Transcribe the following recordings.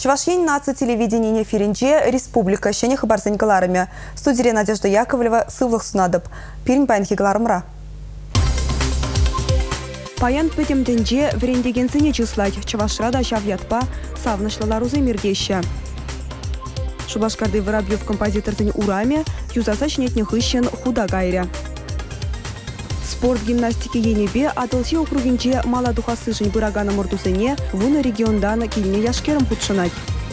Чувашин наци телевидение эфиринче республика шене хабарсен галарами. Студия Надежда Яковлева сывлых сунадып. Пирин паянхи галарымра. Паян петемденже врендегенсене числать. Чувашрада шавьятпа савнышлаларузы мирдеща. Шубашкарды Воробьев композиторзен ураме, юзаса шнетних ищен худа гайря. Спорт гимнастики енебе атылси округинче мала духасышын бырагана мурдусене вуны региондан килне яшкерым худшынать.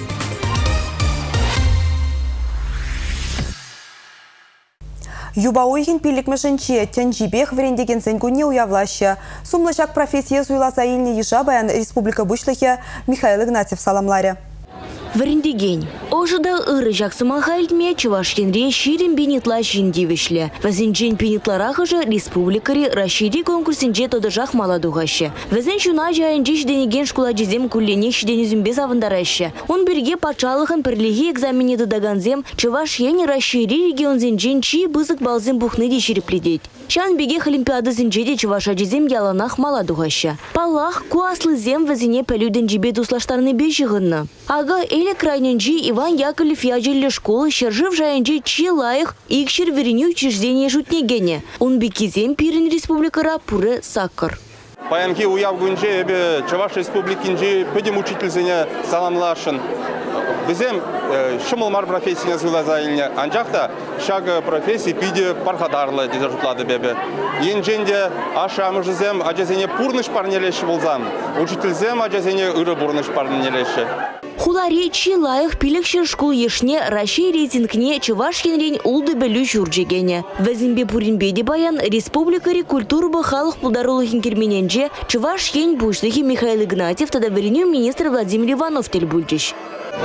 Юба ойхин пиликмешенче тянжибех врендегенсен гуне уявлаща. Сумлышак профессия суйласа илне ежабаян республика бушлыхе Михаил Игнатьев саламларе. Врендеген. Ожида ыры жақсыма хайльдме Чувашкенре ширин бенетла жиндевишле. Вазенчен пенетларах же республикари расшири конкурсинже тодыжах маладугаще. Вазен шуна жайынчиш денеген школа жезем куллене шиденезюмбе завандараще. Он берге пачалыхын перлиги экзамене даганзем Чувашкене расшири регион зенчен чи бызык балзем бухны деширепледеть. Чан беге олимпиада зенчеде Чуваша жезем яланах маладугаще. Палах куаслы зем вазене пелюден жибе дуслаштарны бежигынна. Ага эле крайненджи Иван Яковлев яжелі школы шержив жайынджи чи лайық икшер вереню учреждение жутнегене. Он бекизем пирин республикара пуры саккар. Паянки уяв гунже эбе Чуваш республикинджи пыдем учительзене саламлашын. Бізем шымылмар профессияны зылазайылне. Анжақта шаг профессии пиде пархадарлы дезе жұтлады бебе. Енженде ашамы жызем ажазене пурныш парнелеші болзам. Учительзем ажазене ұры бурныш парнелеші. Хулари чи лайық пилекшер школ ешне Рашей рейтингне Чувашкенрен улды бәлі жүржегене. Вәзінбе пуринбеде баян республикари культурбы халық пулдарулығын кермененже Чувашкен бушлығы Михаил Игнатьев тада вереню министр Владимир Иванов телбульчиш.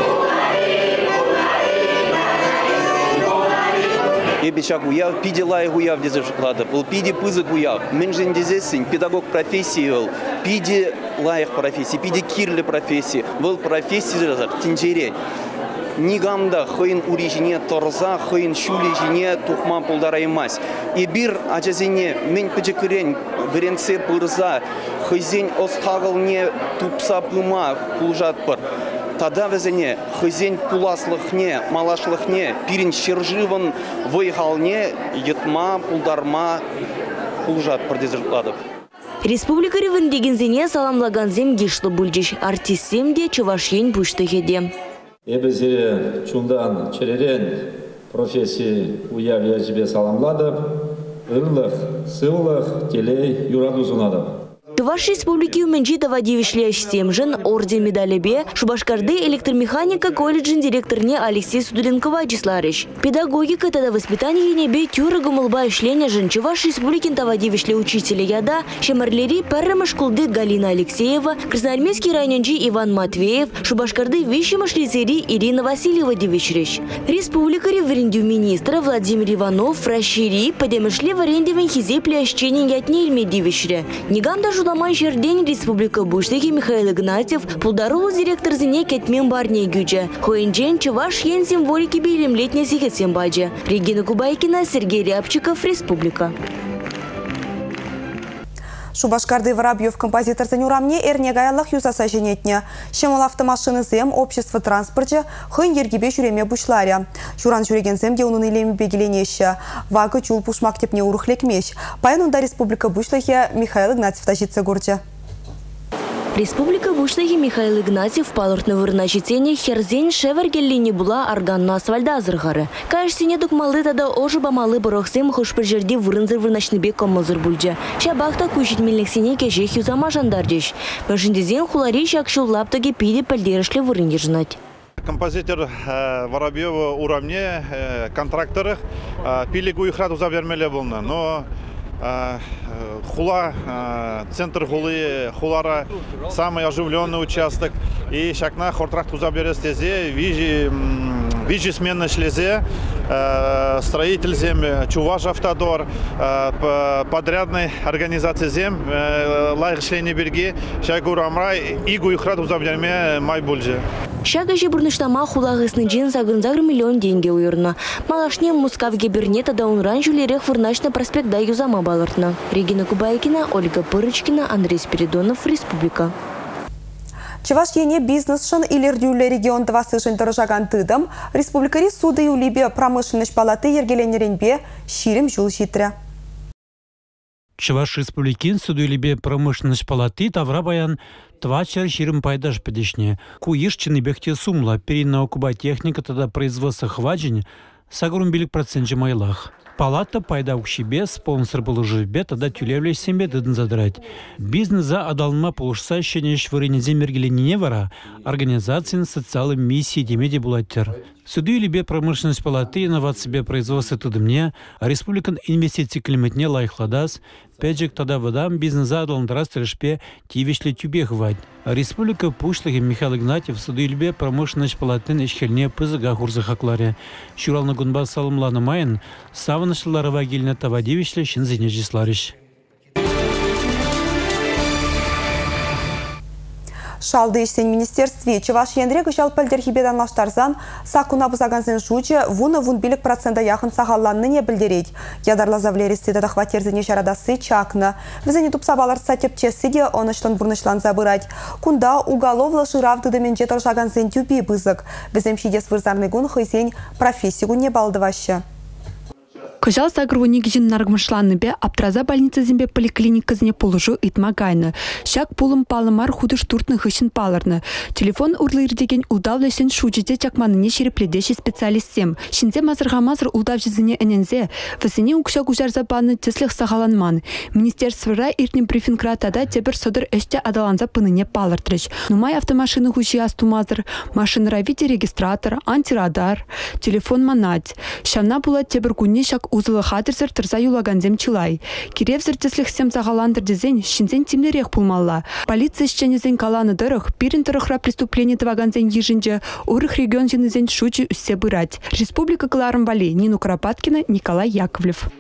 Ебешак уяв, пиде лайық уяв дезе жұтлады. Бұл пиде пызык уяв. Мен жендезесін, педагог профессии ол. Пиде лайық профессии, пиде кирлі профессии. Бұл профессии жазар, тинжере. Нигамда хойын урижине торза, хойын шулежине тухма пулдараймас. И бир ажазене мен пыжекырен, вренце пырза, хойзен остағылне тупса пыма пулжат пыр. Тада везене хызен пуласлыхне, малашлыхне, пирин шерживан войхалне, етма, пулдарма, пулжат продезертладов. Республика ревендегензене саламлаганзем гишлы бульджиш, артистсем де Чувашен буштыхеде. Эбезе чундан черерен профессии уявия жібе саламладып, ырлых, сыллых, телей юрадузунадып. Чуваш республики уменджи давадивишле семжен орден медалебе Шубашкарды электромеханика колледжин директорне Алексей Судуренко Вячеславович. Педагогика тада воспитание небе тюры гумылба ишлене жен Чуваш республикин давадивишле учителя яда шемарлери перрема школды Галина Алексеева, Красноармейский районенджи Иван Матвеев, Шубашкарды вищемаш лицери Ирина Васильева девичрещ. Республика реврендю министра Владимир Иванов расшири подемышле в аренде венхизе плященин ятнельме девичре. Нигамда Ламан жерден республика бушлыги Михаил Игнатьев пулдарул директор зене кетмен барне гюджа. Хоенджен Чуваш ен символики билем летне сихетсен баджа. Регина Кубайкина, Сергей Рябчиков, Республика. Шубашкарды Воробьев композиторзен урамне эрнегаялах юзаса женетне. Шемол автомашины зем общество транспорте хын ергебе жүреме бушларя. Журан жүреген земде унын илеми бегеленеші. Вагы чул пушмак тепне урухлекмеш. Паянында республика бушлахе Михаил Игнатьев тажитсе гурде. Республика бушлыги Михаил Игнатьев палыртны вырначитене херзен шевергеллине була арганна асфальда азыргары. Кайшсене дукмалы тада ожы бамалы бұрықсем хошпыр жерде вырынзыр вырначныбек комылзыр бульджа. Шабақта күшітмеліксене кежех юзама жандардеш. Мәжіндезен хулари шакшыл лаптаге пиде пәлдерішлі вырын ержінать. Композитор Воробьева урамне контракторы пилигу ихрат уза вермеле болны. Но Хула, центр Хулы, Хулара, самый оживленный участок. И шакна хортрахт узаберестезе, вижи смены шлезе, строитель земли, Чуваш автодор, подрядной организации зем, лайх шлени берги, шайгу рамрай, игу ихрат узаберме майбульже. Шагажи бурныштама хулагысны джин загрынзагр миллион деньги уйырна. Малашне мускавге бернета да он ранжулерех вырначна проспект да юзама балартна. Регина Кубайкина, Ольга Пырочкина, Андрей Спиридонов, Республика. Чеваш ене бизнесшын илердюлі регион твасышын тұржаган тыдым, республикари суды юлибе промышленность палаты ергеленеренбе ширим жул житрі. Чуваш республикин суды юлибе промышленность палаты тавра баян твачер ширим пайдаш падешне. Куишчины бехте сумла, перинна окуба техника тогда производства хваджень, сагрумбилик процент майлах. Палата пайда укшибе, спонсор положивбе, тогда тюлевле сембе дыдын задрать. Бизнес за адалма полушса щенеш вырынезе мергеленіне вара, организациян социалым миссии демеде булаттер. Суды юлибе промышленность палаты инновации производства тудымне, а республикан инвестиции климатне лайхладас, педжик тогда водам бизнес за адалндрас трешпе тивешле тюбе хвать. А республика пушлыги Михаил Игнатьев суды юлибе промышленность палатын ишхельне пызыга хурзы хакларе. Шурална гунба салымланы майын, савынышлары вагильна тавадивишле шинзине жисларыш. Шалды işten министерстве Чеваш ендре кышал пәлдерхибедан лаштарзан сакуна бузагансын жучы вуны вун билік процента яхын сағалланны не білдерейд. Ядарлазавле рестеті дақватерзіне шарадасы чакны. Візіне тупсабалар сатепчесі де онышлан бұрнышлан забырать. Кунда уголовлы шыравды мен жетір жагансын тюпи бызык. Візем шидес вырзарны гун хызен профессию не балдывашы. Кыжал сагрвуник жин наргмышланны бе аптраза больница зембе поликлиникызне полужу итмагайны. Шак пулым палымар худыш туртны хышын палырны. Телефон урлыр деген улдавлесен шучите чакманыне шерепледеші специалистсем. Шинзе мазырға-мазыр улдав жызыне энензе. Васыне укшак ужар забаны теслех сағаланман. Министерствора иртнем брифингра тада тебір содыр өште адаланза пыныне палыртрыш. Нумай автомашины хуши астумазыр, машинра видеорегистратор, антирадар, телефон манать. Шамна була тебір күнне шак узылы хадырзыр тұрза юлаганзем чилай. Киревзір теслехсем загаландыр дезен шинзен тимлерек пулмалла. Полиция шченезен каланы дырых, пирин тұрықра преступление тваганзен ежінже, урых регион женезен шучи үссе бырать. Республика Кларым Вали, Нину Куропаткина, Николай Яковлев.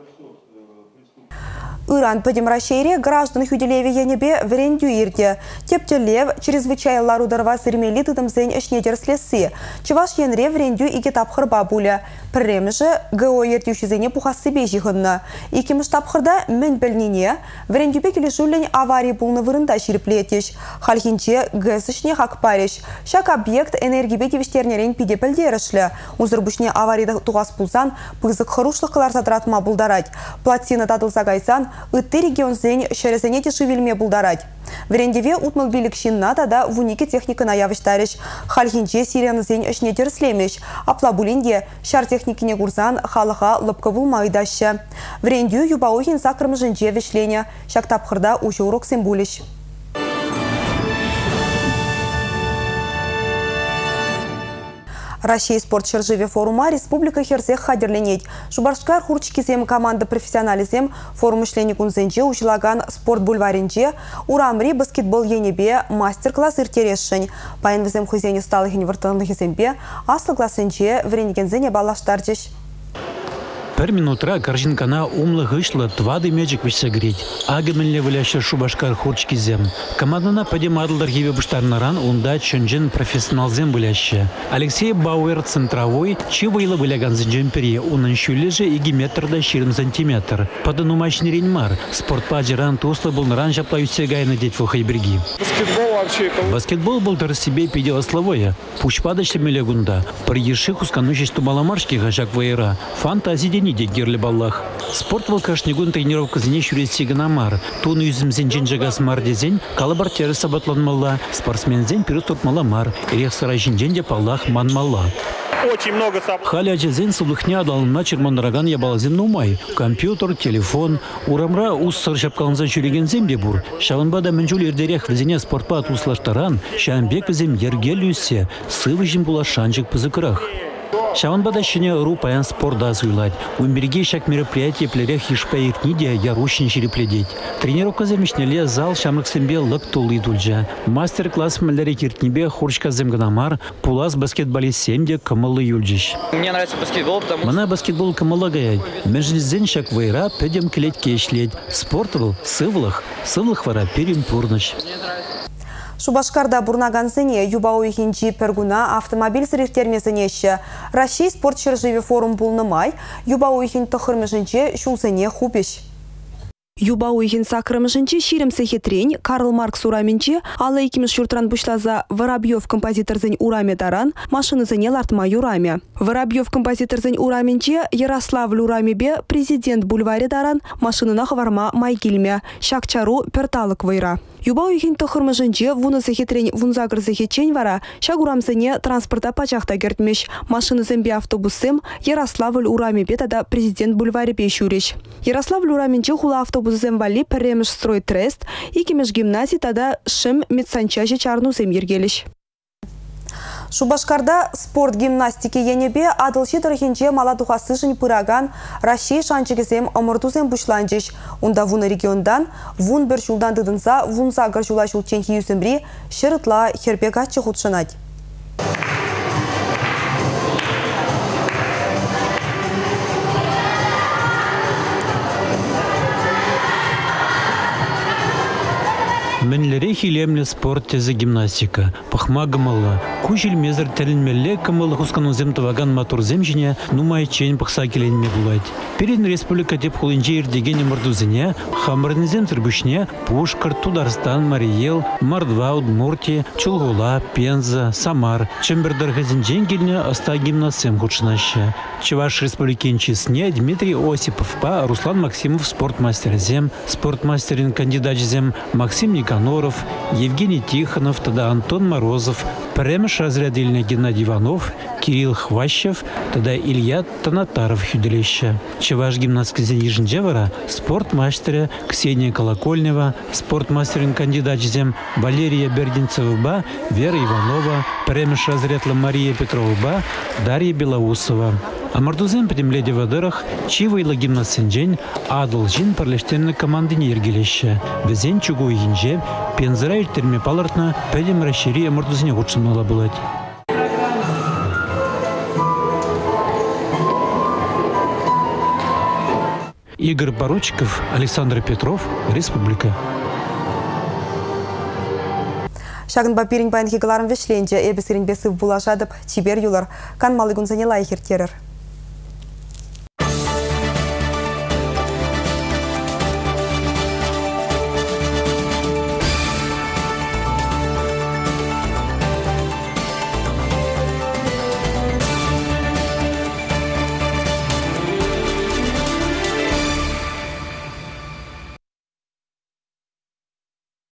Иран подемращейре граждан хюделеве янебе врендю ирде. Тептелев чрезвычайлар ударва сырмели тыдымзен эшнедер слесы. Чеваш янре врендю и кетапхыр бабуля. Премже ГО ертюшизене пухасы бежихынна. Иким штабхырда мен бельнине врендюпе келешулень аварии пулны вырында шириплетеш. Хальхинче гэсышне хакпареш. Шак объект энергибе кевиштернерен пиде пельдерышлі. Узырбушне аварийда туғас пулсан пызык хырушлықлар затратма булдарать. Платина татылса гайсан ытты регионзен шересене тешивилме булдарать. Врендеве утмыл билік шинна тада вуники техникына явыштарыш. Хальхинче сириянызен эшне терслемеш. Аплабулинде шар техникине курсан халыха лыпкы булмайдашы. Врендю юбаухин сакрым жынче вешлене. Шактапхырда ушы урок символиш. Россия спорт шыржыве форума республика херзех хадерленет. Шубаршкар хурчкизем команда профессионализем форум мышления кунзенче учлаган спорт бульваринче урамри баскетбол енебе мастер-класс иртерешшень. Паянвизем хузене сталых инвертанных зембе аслы классенче вренигензене балаштарчеш. Per минутра корзинкана умлы гышлы твады мечик вишсегрить. Агымелле выляща Шубашкар хурчкизем. Командана падем адылдар гибе буштарнаран унда чөнжен профессионалзем выляща. Алексей Бауэр центровой чивайлы выляган зенжемпере унын шүлежі иги метрда 20 сантиметр. Падыну машинерин мар. Спорт паджеран туслы булнаран жапла үсегайны деть вухайберги. Баскетбол был дар себе пидела словоя. Пуч падачлы мелегунда. Приеши хусканущий стумаламаршки гажак вайра. Фантазии день иде герлі баллах. Спорт волкашнигун тренировка зіне шүресі гынамар. Туны юзімзен женжагас мар дезен, калабар тері сабатланмалла. Спортсмензен перус тотмала мар. Ирех сара жинжен паллах манмалла. Очень много Халя джезен сублыхня адалына черманраган ябалазен нумай. Компьютер, телефон. Урамра ус саршапкалынзан шүреген земде бур. Шаванбада мінжул ердерех візіне спортпа туслаштаран. Шамбек візем ергелюсе. Сывы жим була шанчик пызыкырах. Шаванбада щене рупаян спорда зуйлать. Умберге шак мероприятие плерех ишпаик ниде ярущин черепледеть. Тренировка замешнеле зал шамрак сембе лык тулы дульджа. Мастер-класс мэллери киртнебе хурчка земганамар, пулас баскетболист семде камалы юльджиш. Мне нравится баскетбол, потому что... Мана баскетбол камала гаяй. Межнезен шак вайра педем клеть кешлеть. Спортовал сывлах вара перем пурныш. Шубашкарда бурнаганзыне юбауихинчи пергуна автомобиль сырифтермесынеші. Россия спорт шыржыве форум булнымай, юбауихин тұхырмешінче шулзыне хупеш. Юба уйхин сакрымышынче ширемсе хитрень Карл Маркс ураменче ала икимеш шуртран бушлаза Воробьев композиторзень ураме таран машинызыне лартма юраме. Воробьев композиторзень ураменче Ярославль урамебе президент бульваре таран машинына хварма майгильме. Шакчару перталык вайра. Юба уйхин тохырмышынче вунысы хитрень вунзагырсы хитчень вара шагурамсыне транспорта пачахта гертмеш. Машинызымбе автобусым Ярославль урамебе тада президент бульваре пешуреш. Ярославль ураменче хула автобусым вали премеш строй трест, икимеш гимназий тада шим медсанчаще чарнусым ергелеш. Шубашкарда спорт гимнастики енебе адылши тарихинче маладухасышын пыраган Россия шанчыгесем омыртусем бушланчыш. Унда вуны региондан, вун бір шулдан дыдынса, вун сагыр шула шулчен хиюсымбри, шырытла херпегатчы худшынать. Менлере хилемле спорт тезе гимнастика. Пахма гамалла. Кучил мезер тәлінмелле кымылы хусканузем таваган матурзем жіне нумай чейн пахса келенме булайт. Перед республика деп хулынче ирдегене мордузыне, хамырнызем трбушне, Пушкар, Тударстан, Мариел, Мордва, Удмуртия, Чулгула, Пенза, Самар, Чембердер келіне аста гимнастсем худшынаща. Чуваш республикенчи сне Дмитрий Осипов, па Руслан Максимов спортмастерзем, спортмастерин кандидатзем Максим Никаноров, Евгений Тихонов, тогда Антон Морозов, премеш разрядильный Геннадий Иванов, Кирилл Хващев, тогда Илья Танатаров хюделища. Чеваш гимнастка Зенижинджевара, спортмастере Ксения Колокольнева, спортмастерин кандидатзем Валерия Бердинцева, Вера Иванова, премеш разрядла Мария Петрова, Дарья Белоусова. А мордузем подемледе в адырах, чивайла гимнастсенджень, адылжин парлештенны команды нергелеща. Везен чугу инже, пензыра иртерме палартна, пәдем расшири мордузне худшынмала булать. Игорь Поручиков, Александр Петров, Республика. Шагын бапирин паянхигаларым вешленче, эбесерин бесыв булашадып, чибер юлар, канмалы гунзане лайхер терер.